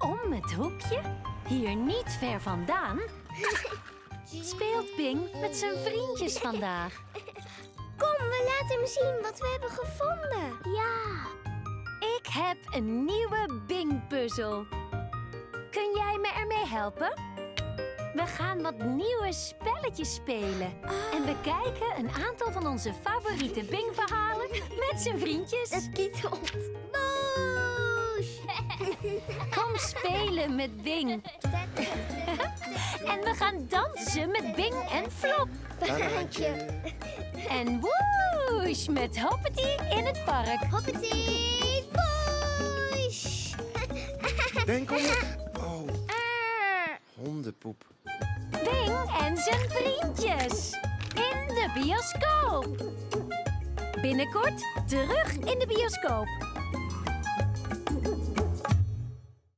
Om het hoekje, hier niet ver vandaan, speelt Bing met zijn vriendjes vandaag. Kom, we laten hem zien wat we hebben gevonden. Ja. Ik heb een nieuwe Bing-puzzel. Kun jij me ermee helpen? We gaan wat nieuwe spelletjes spelen. En bekijken een aantal van onze favoriete Bing-verhalen met zijn vriendjes. Dat kietelt. Kom spelen met Bing. En we gaan dansen met Bing en Flop. Baantje. En woesh met Hoppety in het park. Hoppety, push. Ben, kom op. Oh, hondenpoep. Bing en zijn vriendjes. In de bioscoop. Binnenkort terug in de bioscoop.